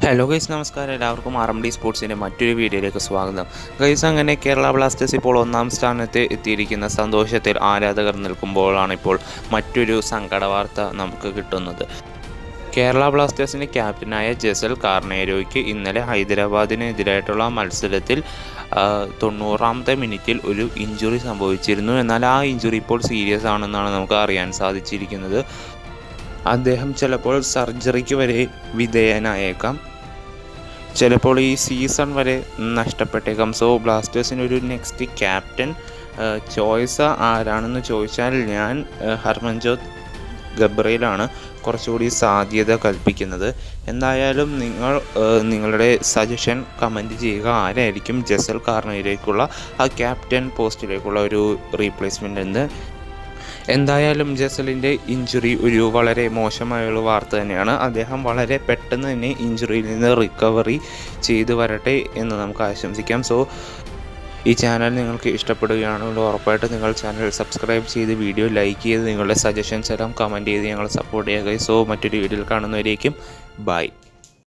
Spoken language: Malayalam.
ഹലോ ഗൈസ്, നമസ്കാരം. എല്ലാവർക്കും RMD സ്പോർട്സിൻ്റെ മറ്റൊരു വീഡിയോയിലേക്ക് സ്വാഗതം. ഗൈസ്, അങ്ങനെ കേരള ബ്ലാസ്റ്റേഴ്സ് ഇപ്പോൾ ഒന്നാം സ്ഥാനത്ത് എത്തിയിരിക്കുന്ന സന്തോഷത്തിൽ ആരാധകർ നിൽക്കുമ്പോഴാണ് ഇപ്പോൾ മറ്റൊരു സങ്കട വാർത്ത നമുക്ക് കിട്ടുന്നത്. കേരള ബ്ലാസ്റ്റേഴ്സിൻ്റെ ക്യാപ്റ്റനായ ജസൽ കാർണേരോയ്ക്ക് ഇന്നലെ ഹൈദരാബാദിനെതിരായിട്ടുള്ള മത്സരത്തിൽ 90ാമത്തെ മിനിറ്റിൽ ഒരു ഇഞ്ചുറി സംഭവിച്ചിരുന്നു. എന്നാൽ ആ ഇഞ്ചുറി ഇപ്പോൾ സീരിയസ് ആണെന്നാണ് നമുക്ക് അറിയാൻ സാധിച്ചിരിക്കുന്നത്. അദ്ദേഹം ചിലപ്പോൾ സർജറിക്ക് വരെ വിധേയനായേക്കാം, ചിലപ്പോൾ ഈ സീസൺ വരെ നഷ്ടപ്പെട്ടേക്കാം. സോ ബ്ലാസ്റ്റേഴ്സിനൊരു നെക്സ്റ്റ് ക്യാപ്റ്റൻ ചോയ്സ് ആരാണെന്ന് ചോദിച്ചാൽ ഞാൻ ഹർമൻജോത് ഗബ്രയിലാണ് കുറച്ചുകൂടി സാധ്യത കൽപ്പിക്കുന്നത്. എന്തായാലും നിങ്ങൾ നിങ്ങളുടെ സജഷൻ കമൻറ്റ് ചെയ്യുക. ആരായിരിക്കും ജസൽ കാർണേരോയ്ക്കുള്ള ആ ക്യാപ്റ്റൻ പോസ്റ്റിലേക്കുള്ള ഒരു റീപ്ലേസ്മെൻ്റ് എന്ന്. എന്തായാലും ജസലിൻ്റെ ഇഞ്ചുറി ഒരു വളരെ മോശമായുള്ള വാർത്ത തന്നെയാണ്. അദ്ദേഹം വളരെ പെട്ടെന്ന് തന്നെ ഇഞ്ചുറിയിൽ നിന്ന് റിക്കവറി ചെയ്തു വരട്ടെ എന്ന് നമുക്ക് ആശംസിക്കാം. സോ ഈ ചാനൽ നിങ്ങൾക്ക് ഇഷ്ടപ്പെടുകയാണെങ്കിൽ ഉറപ്പായിട്ട് നിങ്ങൾ ചാനൽ സബ്സ്ക്രൈബ് ചെയ്ത് വീഡിയോ ലൈക്ക് ചെയ്ത് നിങ്ങളുടെ സജഷൻസ് എല്ലാം കമൻറ്റ് ചെയ്ത് ഞങ്ങൾ സപ്പോർട്ട് ചെയ്യുക. സോ മറ്റൊരു വീഡിയോയിൽ കാണുന്നവരേക്കും ബൈ.